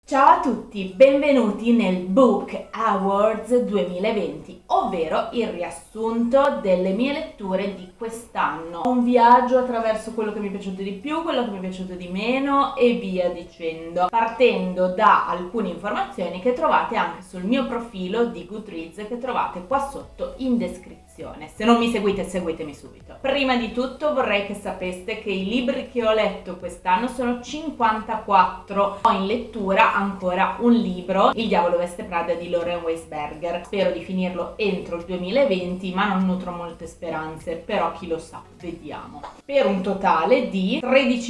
Ciao a tutti, benvenuti nel Book Awards 2020, ovvero il riassunto delle mie letture di quest'anno. Un viaggio attraverso quello che mi è piaciuto di più, quello che mi è piaciuto di meno e via dicendo, partendo da alcune informazioni che trovate anche sul mio profilo di Goodreads che trovate qua sotto in descrizione. Se non mi seguite, seguitemi subito. Prima di tutto vorrei che sapeste che i libri che ho letto quest'anno sono 54. Ho in lettura ancora un libro, Il diavolo veste Prada di Lauren Weisberger. Spero di finirlo entro il 2020, ma non nutro molte speranze, però chi lo sa, vediamo. Per un totale di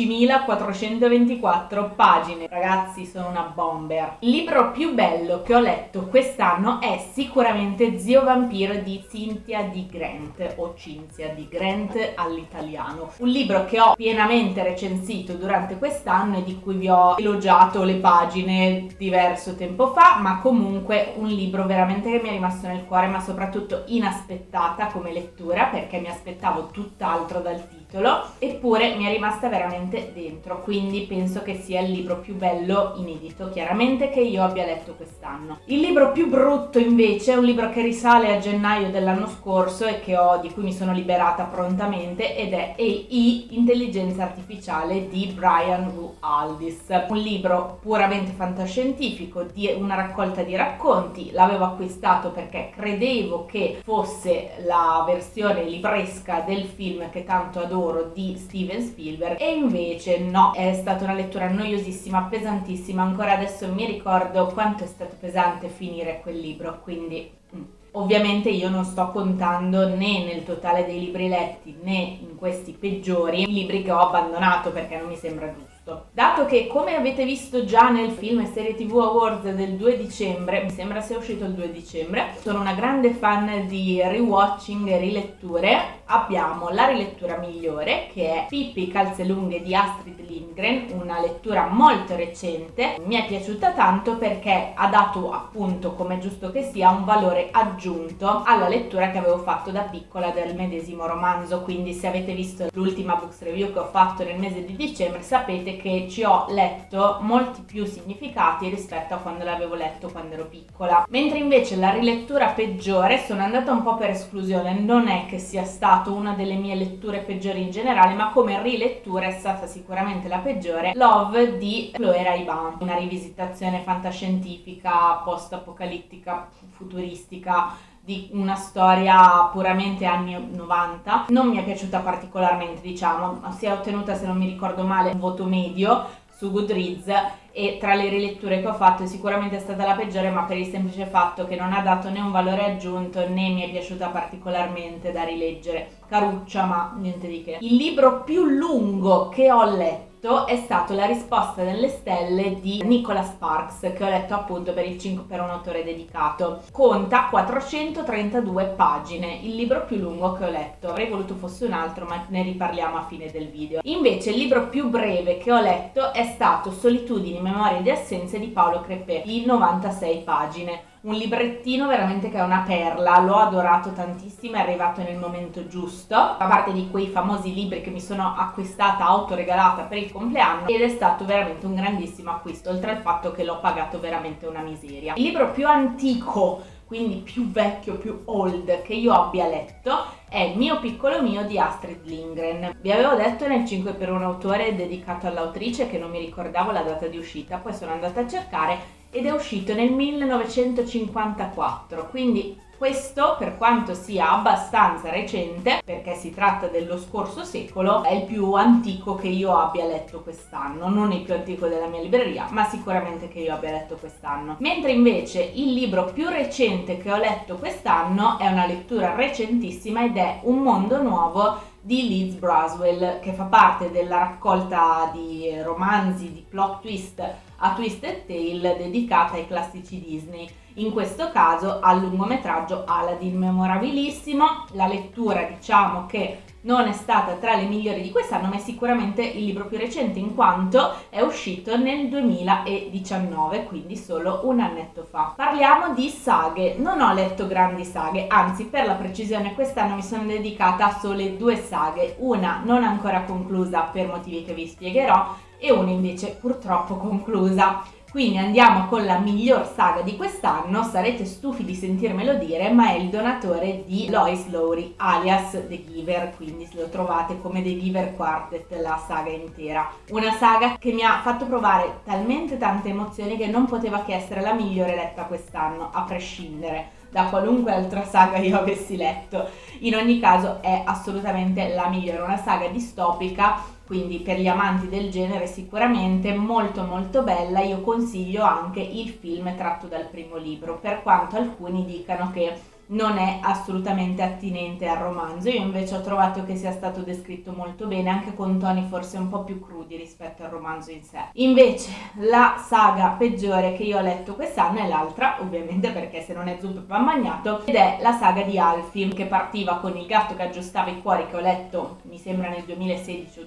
13.424 pagine. Ragazzi, sono una bomber. Il libro più bello che ho letto quest'anno è sicuramente Zio Vampiro di Cynthia Di Grant, o Cinzia Di Grant all'italiano. Un libro che ho pienamente recensito durante quest'anno e di cui vi ho elogiato le pagine diverso tempo fa, ma comunque un libro veramente che mi è rimasto nel cuore, ma soprattutto inaspettata come lettura, perché mi aspettavo tutt'altro dal titolo, eppure mi è rimasta veramente dentro, quindi penso che sia il libro più bello inedito, chiaramente, che io abbia letto quest'anno. Il libro più brutto invece è un libro che risale a gennaio dell'anno scorso e di cui mi sono liberata prontamente, ed è AI, Intelligenza Artificiale di Brian W. Aldiss. Un libro puramente fantascientifico, di una raccolta di racconti. L'avevo acquistato perché credevo che fosse la versione libresca del film che tanto adoro di Steven Spielberg, e invece no, è stata una lettura noiosissima, pesantissima. Ancora adesso mi ricordo quanto è stato pesante finire quel libro, quindi ovviamente io non sto contando né nel totale dei libri letti né in questi peggiori i libri che ho abbandonato, perché non mi sembra giusto. Dato che, come avete visto già nel film e serie TV Awards del 2 dicembre, mi sembra sia uscito il 2 dicembre, sono una grande fan di rewatching e riletture. Abbiamo la rilettura migliore, che è Pippi Calzelunghe di Astrid Lindgren, una lettura molto recente. Mi è piaciuta tanto perché ha dato, appunto, come è giusto che sia, un valore aggiunto alla lettura che avevo fatto da piccola del medesimo romanzo. Quindi se avete visto l'ultima books review che ho fatto nel mese di dicembre, sapete che ci ho letto molti più significati rispetto a quando l'avevo letto quando ero piccola. Mentre invece la rilettura peggiore, sono andata un po' per esclusione, non è che sia stata una delle mie letture peggiori in generale, ma come rilettura è stata sicuramente la peggiore, Love di Chloé Rayban, una rivisitazione fantascientifica, post-apocalittica, futuristica, di una storia puramente anni 90. Non mi è piaciuta particolarmente, diciamo, si è ottenuta, se non mi ricordo male, un voto medio su Goodreads, e tra le riletture che ho fatto sicuramente è stata la peggiore, ma per il semplice fatto che non ha dato né un valore aggiunto né mi è piaciuta particolarmente da rileggere. Caruccia, ma niente di che. Il libro più lungo che ho letto è stato La risposta delle stelle di Nicholas Sparks, che ho letto appunto per il 5 per un autore dedicato. Conta 432 pagine, il libro più lungo che ho letto. Avrei voluto fosse un altro, ma ne riparliamo a fine del video. Invece il libro più breve che ho letto è stato Solitudini, memorie di assenze di Paolo Crepè, di 96 pagine. Un librettino veramente che è una perla, l'ho adorato tantissimo, è arrivato nel momento giusto, fa parte di quei famosi libri che mi sono acquistata, autoregalata per il compleanno, ed è stato veramente un grandissimo acquisto, oltre al fatto che l'ho pagato veramente una miseria. Il libro più antico, quindi più vecchio, più old, che io abbia letto è Mio piccolo mio di Astrid Lindgren. Vi avevo detto nel 5 per un autore dedicato all'autrice che non mi ricordavo la data di uscita, poi sono andata a cercare ed è uscito nel 1954, quindi questo, per quanto sia abbastanza recente, perché si tratta dello scorso secolo, è il più antico che io abbia letto quest'anno. Non il più antico della mia libreria, ma sicuramente che io abbia letto quest'anno. Mentre invece il libro più recente che ho letto quest'anno è una lettura recentissima ed è Un mondo nuovo di Liz Braswell, che fa parte della raccolta di romanzi di plot twist a Twisted Tale dedicata ai classici Disney. In questo caso al lungometraggio Aladdin, memorabilissimo. La lettura, diciamo che non è stata tra le migliori di quest'anno, ma è sicuramente il libro più recente, in quanto è uscito nel 2019, quindi solo un annetto fa. Parliamo di saghe. Non ho letto grandi saghe, anzi, per la precisione quest'anno mi sono dedicata a sole 2 saghe, una non ancora conclusa per motivi che vi spiegherò e una invece purtroppo conclusa. Quindi andiamo con la miglior saga di quest'anno, sarete stufi di sentirmelo dire, ma è Il donatore di Lois Lowry alias The Giver, quindi lo trovate come The Giver Quartet, la saga intera. Una saga che mi ha fatto provare talmente tante emozioni che non poteva che essere la migliore letta quest'anno, a prescindere da qualunque altra saga io avessi letto. In ogni caso è assolutamente la migliore, una saga distopica, quindi per gli amanti del genere sicuramente molto molto bella. Io consiglio anche il film tratto dal primo libro, per quanto alcuni dicano che non è assolutamente attinente al romanzo. Io invece ho trovato che sia stato descritto molto bene, anche con toni forse un po' più crudi rispetto al romanzo in sé. Invece la saga peggiore che io ho letto quest'anno è l'altra, ovviamente, perché se non è zuppo va magnato, ed è la saga di Alfie, che partiva con Il gatto che aggiustava i cuori, che ho letto mi sembra nel 2016 o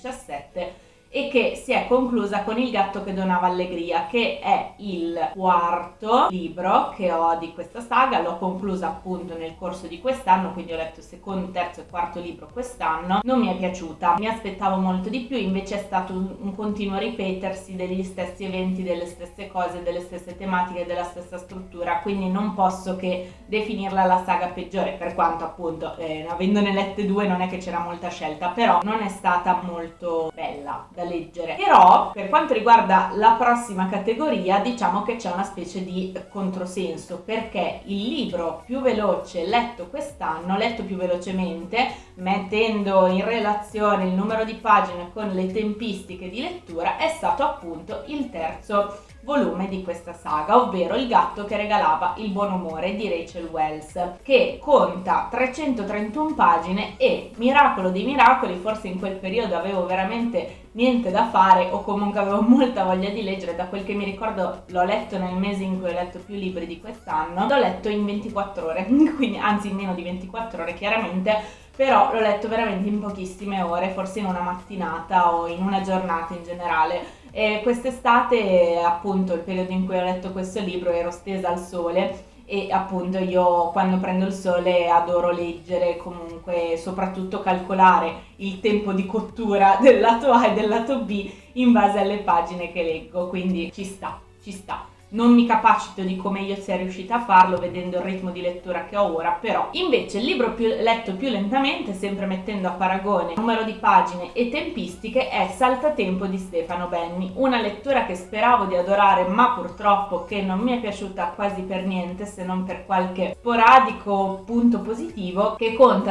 2017, e che si è conclusa con Il gatto che donava allegria, che è il quarto libro che ho di questa saga. L'ho conclusa appunto nel corso di quest'anno, quindi ho letto il secondo, terzo e quarto libro quest'anno. Non mi è piaciuta, mi aspettavo molto di più, invece è stato un continuo ripetersi degli stessi eventi, delle stesse cose, delle stesse tematiche, della stessa struttura, quindi non posso che definirla la saga peggiore, per quanto appunto avendone lette due non è che c'era molta scelta, però non è stata molto bella da leggere. Però per quanto riguarda la prossima categoria, diciamo che c'è una specie di controsenso, perché il libro più veloce letto quest'anno, letto più velocemente, mettendo in relazione il numero di pagine con le tempistiche di lettura, è stato appunto il terzo volume di questa saga, ovvero Il gatto che regalava il buon umore di Rachel Wells, che conta 331 pagine e, miracolo dei miracoli, forse in quel periodo avevo veramente niente da fare o comunque avevo molta voglia di leggere. Da quel che mi ricordo l'ho letto nel mese in cui ho letto più libri di quest'anno, l'ho letto in 24 ore, quindi anzi in meno di 24 ore chiaramente, però l'ho letto veramente in pochissime ore, forse in una mattinata o in una giornata in generale. E quest'estate, appunto, il periodo in cui ho letto questo libro, ero stesa al sole e appunto io quando prendo il sole adoro leggere, comunque soprattutto calcolare il tempo di cottura del lato A e del lato B in base alle pagine che leggo, quindi ci sta, ci sta. Non mi capacito di come io sia riuscita a farlo vedendo il ritmo di lettura che ho ora, però invece il libro letto più lentamente, sempre mettendo a paragone numero di pagine e tempistiche, è Saltatempo di Stefano Benni, una lettura che speravo di adorare ma purtroppo che non mi è piaciuta quasi per niente, se non per qualche sporadico punto positivo, che conta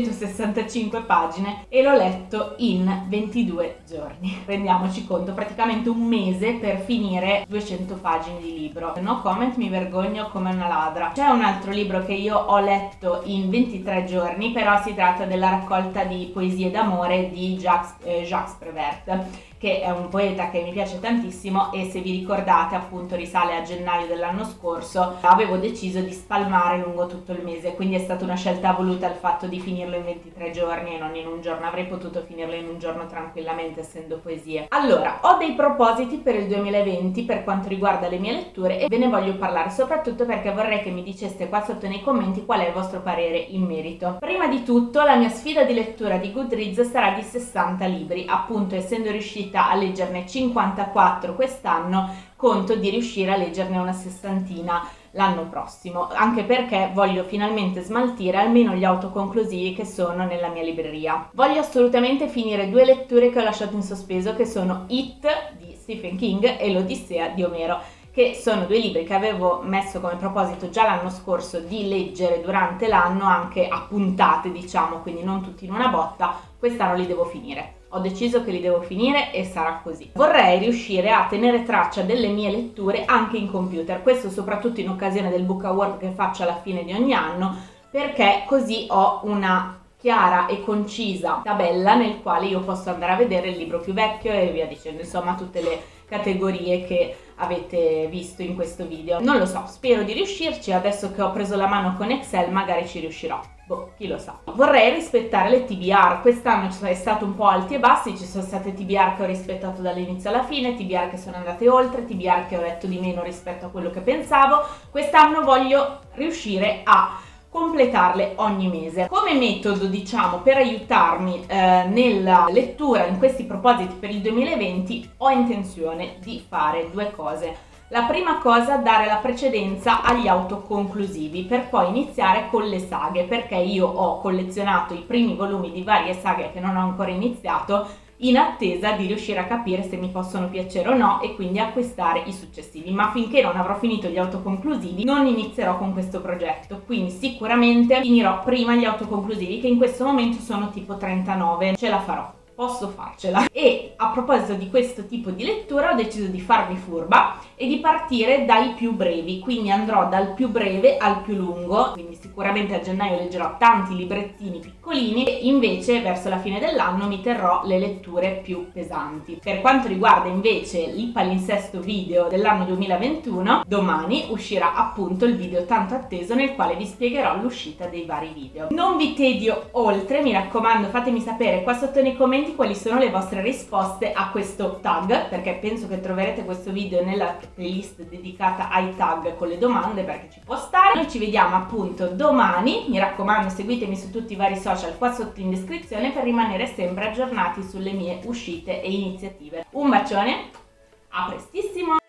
265 pagine e l'ho letto in 22 giorni. Rendiamoci conto, praticamente un mese per finire 200 pagine di libro. No comment, mi vergogno come una ladra. C'è un altro libro che io ho letto in 23 giorni, però si tratta della raccolta di poesie d'amore di Jacques Prévert, che è un poeta che mi piace tantissimo e, se vi ricordate, appunto risale a gennaio dell'anno scorso. Avevo deciso di spalmare lungo tutto il mese, quindi è stata una scelta voluta il fatto di finirlo in 23 giorni e non in un giorno. Avrei potuto finirlo in un giorno tranquillamente, essendo poesie. Allora, ho dei propositi per il 2020 per quanto riguarda le mie letture e ve ne voglio parlare, soprattutto perché vorrei che mi diceste qua sotto nei commenti qual è il vostro parere in merito. Prima di tutto, la mia sfida di lettura di Goodreads sarà di 60 libri, appunto, essendo riuscita a leggerne 54 quest'anno, conto di riuscire a leggerne una sessantina l'anno prossimo, anche perché voglio finalmente smaltire almeno gli autoconclusivi che sono nella mia libreria. Voglio assolutamente finire due letture che ho lasciato in sospeso, che sono It di Stephen King e L'Odissea di Omero, che sono due libri che avevo messo come proposito già l'anno scorso di leggere durante l'anno, anche a puntate diciamo, quindi non tutti in una botta. Quest'anno li devo finire. Ho deciso che li devo finire e sarà così. Vorrei riuscire a tenere traccia delle mie letture anche in computer, questo soprattutto in occasione del Book Award che faccio alla fine di ogni anno, perché così ho una chiara e concisa tabella nel quale io posso andare a vedere il libro più vecchio e via dicendo, insomma tutte le categorie che avete visto in questo video. Non lo so, spero di riuscirci, adesso che ho preso la mano con Excel magari ci riuscirò. Boh, chi lo sa. Vorrei rispettare le TBR, quest'anno è stato un po' alti e bassi, ci sono state TBR che ho rispettato dall'inizio alla fine, TBR che sono andate oltre, TBR che ho letto di meno rispetto a quello che pensavo. Quest'anno voglio riuscire a completarle ogni mese. Come metodo, diciamo, per aiutarmi nella lettura in questi propositi per il 2020 ho intenzione di fare due cose. La prima cosa, dare la precedenza agli autoconclusivi per poi iniziare con le saghe, perché io ho collezionato i primi volumi di varie saghe che non ho ancora iniziato in attesa di riuscire a capire se mi possono piacere o no e quindi acquistare i successivi, ma finché non avrò finito gli autoconclusivi non inizierò con questo progetto, quindi sicuramente finirò prima gli autoconclusivi, che in questo momento sono tipo 39, ce la farò. Posso farcela. E a proposito di questo tipo di lettura ho deciso di farmi furba e di partire dai più brevi, quindi andrò dal più breve al più lungo, quindi sicuramente a gennaio leggerò tanti librettini piccolini e invece verso la fine dell'anno mi terrò le letture più pesanti. Per quanto riguarda invece il palinsesto video dell'anno 2021, domani uscirà appunto il video tanto atteso nel quale vi spiegherò l'uscita dei vari video. Non vi tedio oltre, mi raccomando, fatemi sapere qua sotto nei commenti quali sono le vostre risposte a questo tag, perché penso che troverete questo video nella playlist dedicata ai tag con le domande, perché ci può stare. Noi ci vediamo appunto domani, mi raccomando seguitemi su tutti i vari social qua sotto in descrizione per rimanere sempre aggiornati sulle mie uscite e iniziative. Un bacione, a prestissimo!